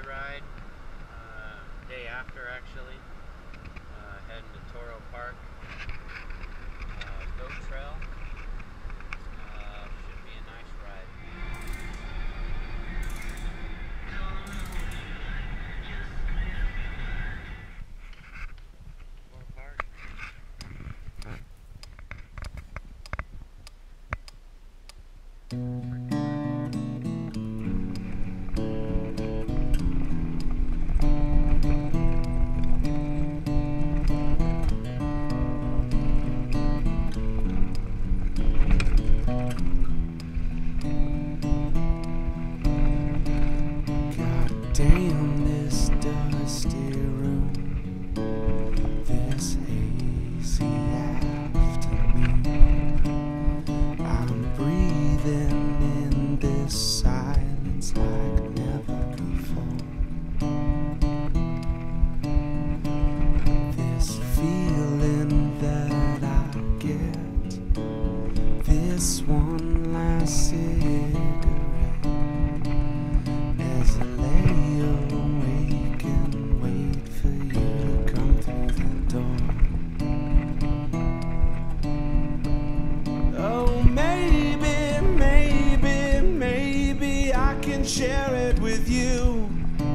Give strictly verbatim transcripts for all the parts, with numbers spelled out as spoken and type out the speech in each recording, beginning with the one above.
ride, uh, day after actually, uh, heading to Toro Park, uh, goat trail. Uh, should be a nice ride. Toro Park. Damn this dusty room, this hazy afternoon. I'm breathing in this silence like never before. This feeling that I get, this one last cigarette, as I lay awake and wait for you to come through the door. Oh, maybe, maybe, maybe I can share it with you.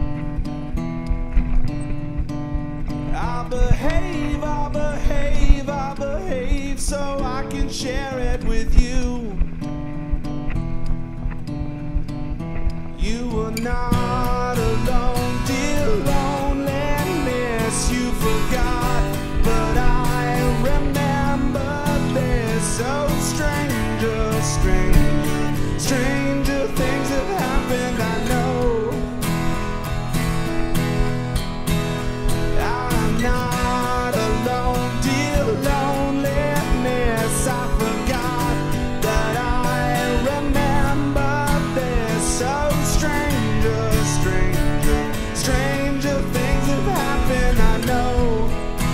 I'll behave, I'll behave, I'll behave so I can share it with you. You were not alone, dear loneliness, you forgot, but I remember this. Oh, stranger, stranger, stranger things have happened, I know. I'm not alone, dear loneliness, I forgot that I remember this. Oh, stranger, stranger, stranger things have happened, I know.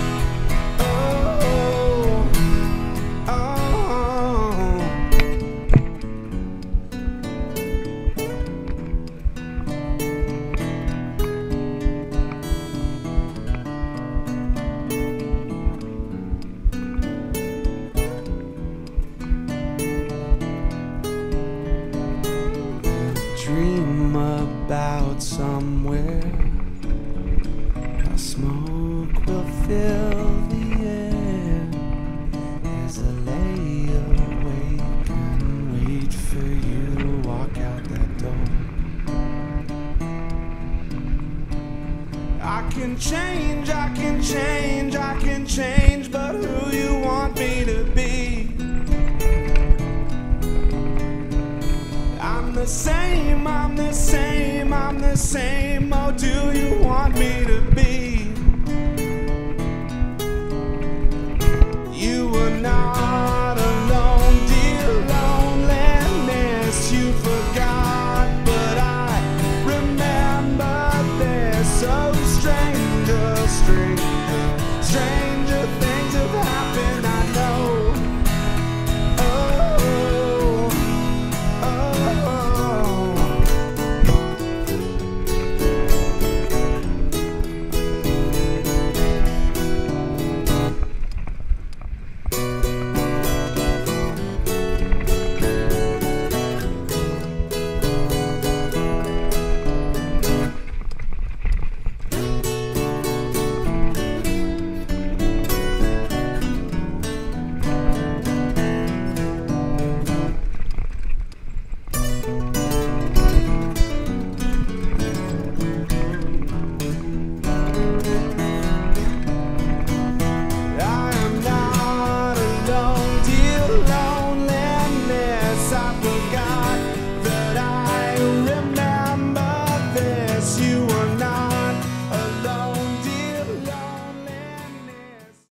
Oh, oh, oh. Dream about somewhere our smoke will fill the air as I lay awake and wait for you to walk out that door. I can change, I can change, I can change, but who you want me to be? I'm the same, I'm the same.